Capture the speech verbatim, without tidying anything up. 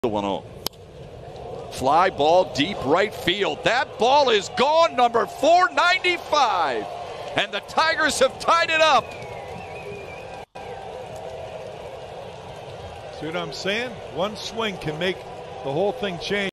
The one oh. Fly ball deep right field. That ball is gone, number four ninety-five. And the Tigers have tied it up. See what I'm saying? One swing can make the whole thing change.